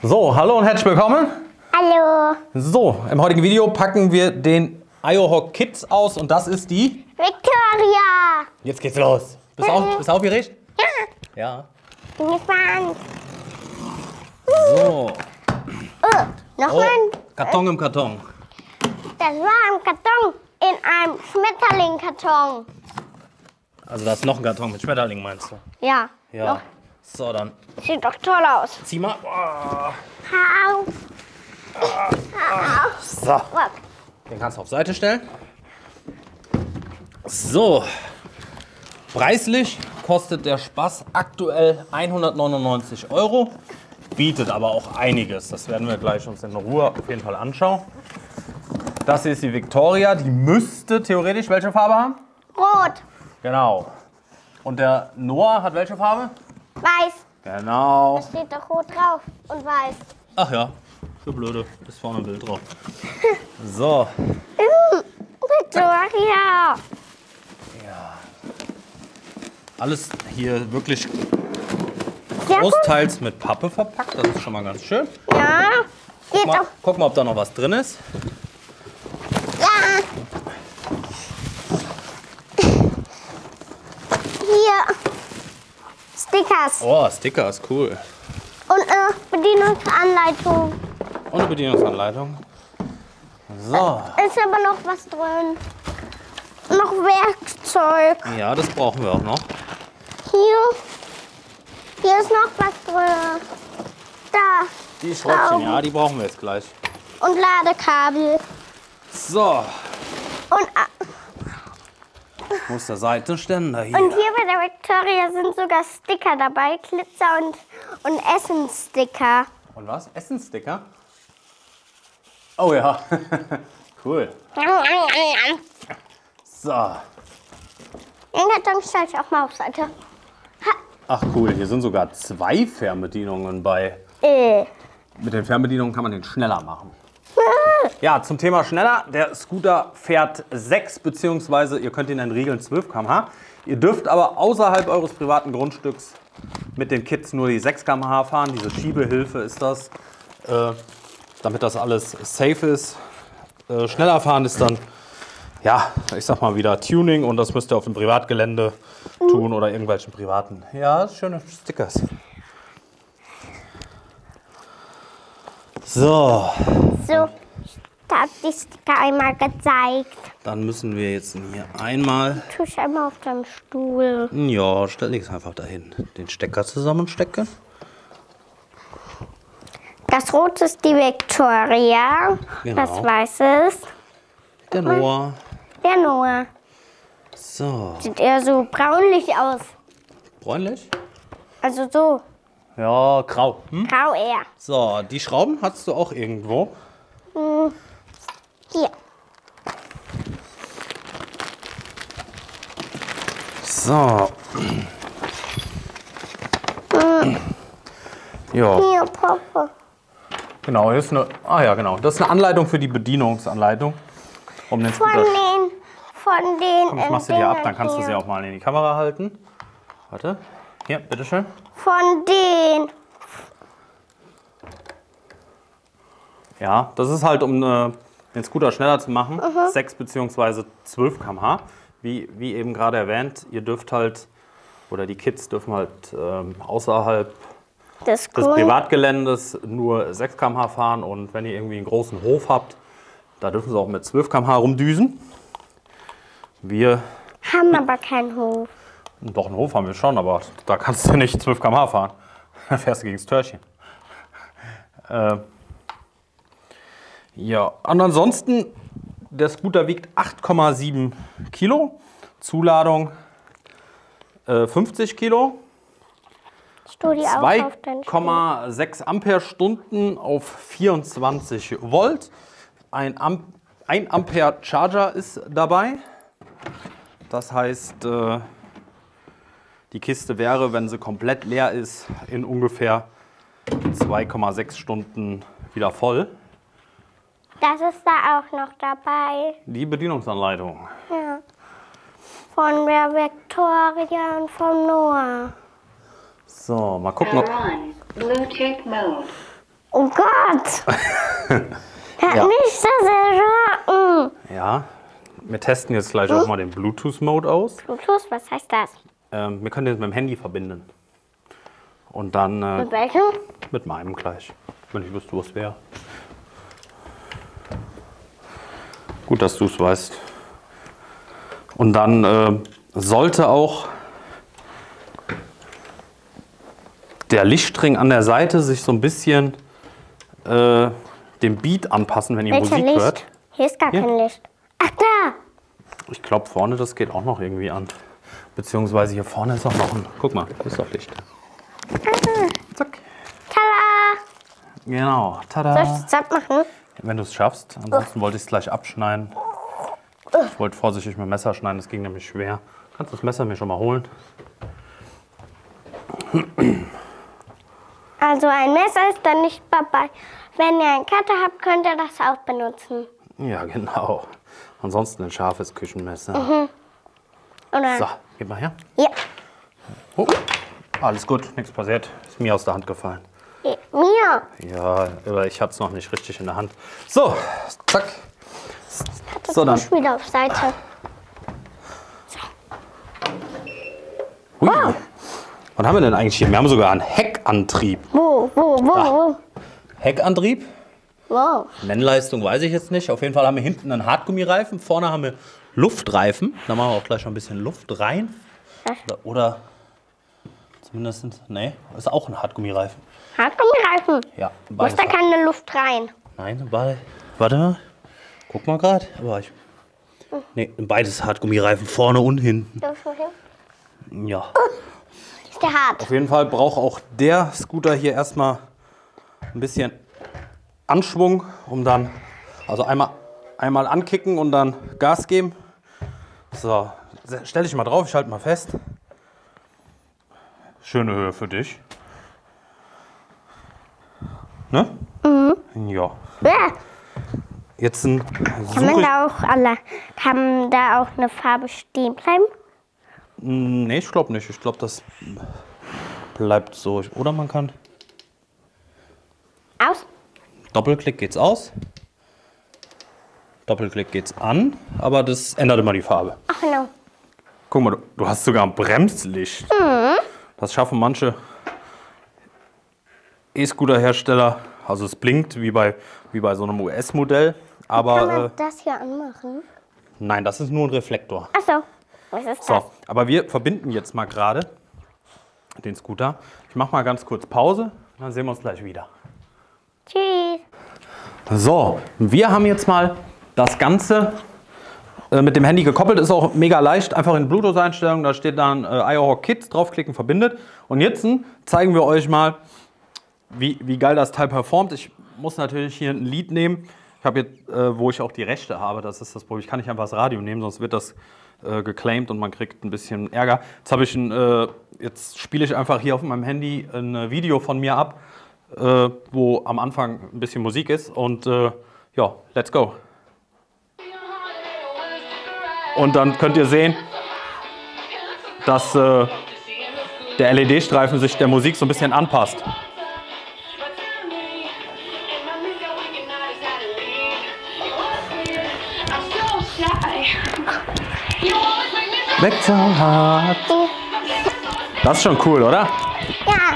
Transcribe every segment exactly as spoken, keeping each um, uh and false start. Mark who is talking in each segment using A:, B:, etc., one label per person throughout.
A: So, hallo und herzlich willkommen.
B: Hallo.
A: So, im heutigen Video packen wir den Iohawk Kids aus und das ist die
B: Victoria.
A: Jetzt geht's los. Bist du auf, bist du aufgeregt?
B: Ja.
A: Ja.
B: Bin gespannt.
A: So.
B: Oh, noch
A: Oh,
B: ein.
A: Karton im Karton.
B: Das war ein Karton in einem Schmetterlingkarton.
A: Also da ist noch ein Karton mit Schmetterling, meinst du?
B: Ja.
A: Ja.
B: Noch.
A: So, dann
B: Sieht doch toll aus.
A: zieh mal. Oh.
B: Hau.
A: So, den kannst du auf Seite stellen. So. Preislich kostet der Spaß aktuell hundertneunundneunzig Euro. Bietet aber auch einiges. Das werden wir gleich uns in Ruhe auf jeden Fall anschauen. Das hier ist die Victoria. Die müsste theoretisch welche Farbe haben?
B: Rot.
A: Genau. Und der Noah hat welche Farbe?
B: Weiß.
A: Genau.
B: Steht doch rot drauf und weiß.
A: Ach ja, so blöde. Ist vorne ein Bild drauf. So.
B: Victoria.
A: Ja. Alles hier wirklich
B: Sehr gut.
A: großteils mit Pappe verpackt. Das ist schon mal ganz schön.
B: Ja.
A: Guck
B: Geht
A: mal,
B: auch.
A: guck mal, ob da noch was drin ist.
B: Ja. Hier. Stickers.
A: Oh, Sticker ist cool.
B: Und eine Bedienungsanleitung.
A: Und eine Bedienungsanleitung. So.
B: Ist aber noch was drin. Noch Werkzeug.
A: Ja, das brauchen wir auch noch.
B: Hier. Hier ist noch was drin. Da.
A: Die Schräubchen, ja, die brauchen wir jetzt gleich.
B: Und Ladekabel.
A: So.
B: Und, ah,
A: Wo ist der Seitenständer hier?
B: und hier bei der Victoria sind sogar Sticker dabei. Glitzer und, und Essenssticker.
A: Und was? Essenssticker? Oh ja. Cool. So.
B: Den Karton stelle ich auch mal auf Seite.
A: Ach cool, hier sind sogar zwei Fernbedienungen bei.
B: Äh.
A: Mit den Fernbedienungen kann man den schneller machen. Ja, zum Thema schneller. Der Scooter fährt sechs, beziehungsweise ihr könnt ihn entriegeln zwölf Kilometer pro Stunde. Ihr dürft aber außerhalb eures privaten Grundstücks mit den Kids nur die sechs Kilometer pro Stunde fahren. Diese Schiebehilfe ist das, äh, damit das alles safe ist. Äh, schneller fahren ist dann, ja, ich sag mal wieder Tuning und das müsst ihr auf dem Privatgelände tun oder irgendwelchen privaten. Ja, schöne Stickers. So.
B: So. Da hab die Sticker einmal gezeigt.
A: Dann müssen wir jetzt hier einmal,
B: Tue ich einmal auf deinem Stuhl.
A: ja, stell dich einfach dahin, den Stecker zusammenstecken.
B: Das Rote ist die Victoria.
A: Genau.
B: Das Weiße ist
A: Der Noah.
B: der Noah.
A: So,
B: Sieht eher so braunlich aus.
A: bräunlich?
B: Also so
A: Ja, grau. Hm?
B: grau eher.
A: So, die Schrauben hast du auch irgendwo.
B: Hier.
A: So. Ja,
B: Hier, Papa.
A: genau, hier ist eine, ah ja, genau, das ist eine Anleitung für die Bedienungsanleitung. Um den
B: Von
A: Scooter.
B: den, von den.
A: Komm, ich mach's dir
B: äh,
A: hier ab,
B: Dingern
A: dann kannst du
B: hier.
A: sie auch mal in die Kamera halten. Warte, hier, bitteschön.
B: Von den.
A: Ja, das ist halt, um äh, den Scooter schneller zu machen, sechs bzw. zwölf Kilometer pro Stunde. Wie, wie eben gerade erwähnt, ihr dürft halt, oder die Kids dürfen halt ähm, außerhalb
B: Das
A: des
B: Grün.
A: Privatgeländes nur sechs Kilometer pro Stunde fahren und wenn ihr irgendwie einen großen Hof habt, da dürfen sie auch mit zwölf Kilometer pro Stunde rumdüsen. Wir,
B: Haben aber keinen Hof.
A: doch einen Hof haben wir schon, aber da kannst du nicht zwölf Kilometer pro Stunde fahren. Da fährst du gegen das Törchen. Äh, ja, und ansonsten, der Scooter wiegt acht Komma sieben Kilo, Zuladung äh, fünfzig Kilo,
B: Studi auch
A: zwei
B: auf deinen Stuhl.
A: Komma sechs Ampere-Stunden auf vierundzwanzig Volt, ein, Amp ein Ampere Charger ist dabei. Das heißt, äh, die Kiste wäre, wenn sie komplett leer ist, in ungefähr zwei Komma sechs Stunden wieder voll.
B: Das ist da auch noch dabei.
A: Die Bedienungsanleitung.
B: Ja. Von der Victoria und vom Noah.
A: So, mal gucken, ob...
C: Power on. Bluetooth mode.
B: Oh Gott! Hat
A: Ja.
B: mich das erschrocken.
A: Ja, wir testen jetzt gleich auch mal den Bluetooth-Mode aus.
B: Bluetooth, was heißt das?
A: Ähm, wir können den mit dem Handy verbinden. Und dann äh,
B: Mit welchem?
A: mit meinem gleich, wenn ich wüsste, wo es wäre. Gut, dass du es weißt. Und dann äh, sollte auch der Lichtstring an der Seite sich so ein bisschen äh, dem Beat anpassen, wenn ihr
B: Welcher
A: Musik
B: Licht?
A: hört.
B: Hier ist gar
A: Hier.
B: kein Licht. Ach, da!
A: Ich glaube vorne, das geht auch noch irgendwie an. Beziehungsweise hier vorne ist auch noch ein... Guck mal, hier ist doch Licht. Zack.
B: Tada!
A: Genau, tada.
B: Soll ich das abmachen?
A: Wenn du es schaffst. Ansonsten wollte ich es gleich abschneiden. Ich wollte vorsichtig mit dem Messer schneiden, das ging nämlich schwer. Kannst du das Messer mir schon mal holen?
B: Also ein Messer ist dann nicht dabei. Wenn ihr einen Cutter habt, könnt ihr das auch benutzen.
A: Ja, genau. Ansonsten ein scharfes Küchenmesser.
B: Oder?
A: So, gib mal her.
B: Ja.
A: Oh, alles gut, nichts passiert. Ist mir aus der Hand gefallen.
B: Ja. Mir.
A: Ja, aber ich hatte es noch nicht richtig in der Hand. So, zack.
B: Das
A: So, dann.
B: muss wieder auf Seite.
A: Hui. Was haben wir denn eigentlich hier? Wir haben sogar einen Heckantrieb.
B: Wo, wo, wo, wo?
A: Heckantrieb?
B: Wow.
A: Nennleistung weiß ich jetzt nicht. Auf jeden Fall haben wir hinten einen Hartgummireifen. Vorne haben wir Luftreifen. Da machen wir auch gleich noch ein bisschen Luft rein. Oder, oder zumindest, nee, ist auch ein Hartgummireifen.
B: Hartgummireifen.
A: Ja,
B: Muss
A: beides.
B: da keine Luft rein?
A: Nein, warte, warte mal. Guck mal gerade. Aber ich. Nee, beides Hartgummireifen. Vorne und hinten.
B: Darf ich mal hin?
A: Ja.
B: Ist der hart?
A: Auf jeden Fall braucht auch der Scooter hier erstmal ein bisschen Anschwung, um dann, also einmal, einmal ankicken und dann Gas geben. So, stell dich mal drauf, ich halte mal fest. Schöne Höhe für dich. Ne? Mhm. Ja.
B: Ja.
A: Jetzt ein
B: Kann
A: suche
B: man
A: ich.
B: da auch alle, kann da auch eine Farbe stehen bleiben?
A: Nee, ich glaube nicht. Ich glaube, das bleibt so. Oder man kann.
B: Aus?
A: Doppelklick geht's aus. Doppelklick geht's an. Aber das ändert immer die Farbe.
B: Ach genau.
A: Guck mal, du, du hast sogar ein Bremslicht. Das schaffen manche E-Scooter-Hersteller. Also es blinkt wie bei, wie bei so einem U S-Modell.
B: Kann
A: Aber
B: man
A: äh,
B: das hier anmachen?
A: nein, das ist nur ein Reflektor.
B: Ach so. Was ist das?
A: So, aber wir verbinden jetzt mal gerade den Scooter. Ich mache mal ganz kurz Pause, dann sehen wir uns gleich wieder.
B: Tschüss.
A: So, wir haben jetzt mal das Ganze äh, mit dem Handy gekoppelt. Ist auch mega leicht, einfach in Bluetooth-Einstellungen. Da steht dann äh, iHawk Kids, draufklicken, verbindet. Und jetzt äh, zeigen wir euch mal, wie, wie geil das Teil performt. Ich muss natürlich hier ein Lied nehmen. Ich habe jetzt, äh, wo ich auch die Rechte habe, das ist das Problem. Ich kann nicht einfach das Radio nehmen, sonst wird das äh, geclaimed und man kriegt ein bisschen Ärger. Jetzt habe ich ein, äh, jetzt spiele ich einfach hier auf meinem Handy ein Video von mir ab, äh, wo am Anfang ein bisschen Musik ist und äh, ja, let's go. Und dann könnt ihr sehen, dass äh, der L E D-Streifen sich der Musik so ein bisschen anpasst. Weg so hart. Das ist schon cool, oder?
B: Ja.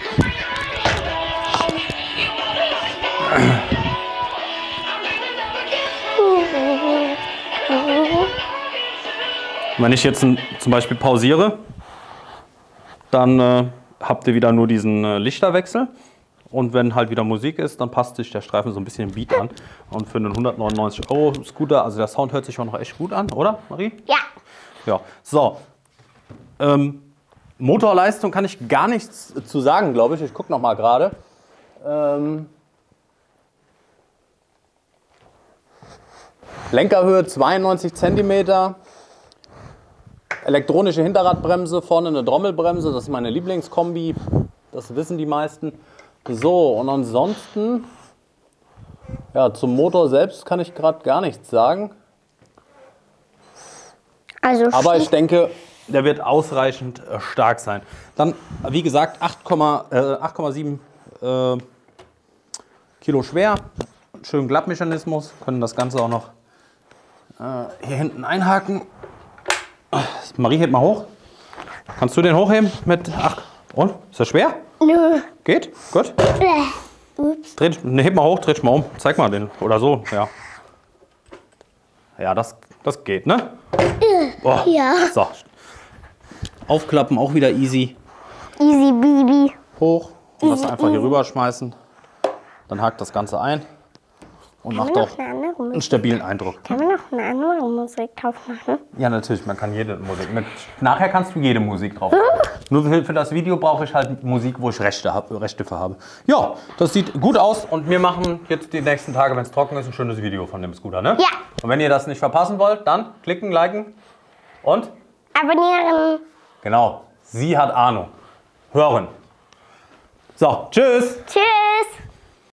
A: Wenn ich jetzt ein, zum Beispiel pausiere, dann äh, habt ihr wieder nur diesen äh, Lichterwechsel. Und wenn halt wieder Musik ist, dann passt sich der Streifen so ein bisschen im Beat an. Und für einen hundertneunundneunzig Euro Scooter, also der Sound hört sich auch noch echt gut an, oder, Marie?
B: Ja.
A: Ja, so. Ähm, Motorleistung kann ich gar nichts zu sagen, glaube ich. Ich gucke noch mal gerade. Ähm, Lenkerhöhe zweiundneunzig Zentimeter. Elektronische Hinterradbremse, vorne eine Trommelbremse. Das ist meine Lieblingskombi. Das wissen die meisten. So, und ansonsten, ja, zum Motor selbst kann ich gerade gar nichts sagen.
B: Also
A: Aber ich
B: steht-
A: denke, der wird ausreichend äh, stark sein. Dann, wie gesagt, acht Komma sieben äh, Kilo schwer. Schönen Klappmechanismus. Können das Ganze auch noch äh, hier hinten einhaken. Marie, heb mal hoch. Kannst du den hochheben mit. Ach, und? Ist das schwer?
B: Nö.
A: Geht? Gut.
B: Ups.
A: Dreht, ne, heb mal hoch, dreht mal um. Zeig mal den. Oder so, ja. Ja, das, das geht, ne? Boah.
B: Ja.
A: So. Aufklappen auch wieder easy.
B: Easy Baby.
A: Hoch. Und das einfach hier rüber schmeißen. Dann hakt das Ganze ein. Und macht auch einen stabilen Eindruck.
B: Können wir noch eine andere Musik drauf machen?
A: Ja, natürlich, man kann jede Musik. Mit, nachher kannst du jede Musik drauf machen. Nur für, für das Video brauche ich halt Musik, wo ich Rechte, hab, Rechte für habe. Ja, das sieht gut aus und wir machen jetzt die nächsten Tage, wenn es trocken ist, ein schönes Video von dem Scooter, ne?
B: Ja.
A: Und wenn ihr das nicht verpassen wollt, dann klicken, liken und?
B: Abonnieren.
A: Genau, sie hat Ahnung. Hören. So, tschüss.
B: Tschüss.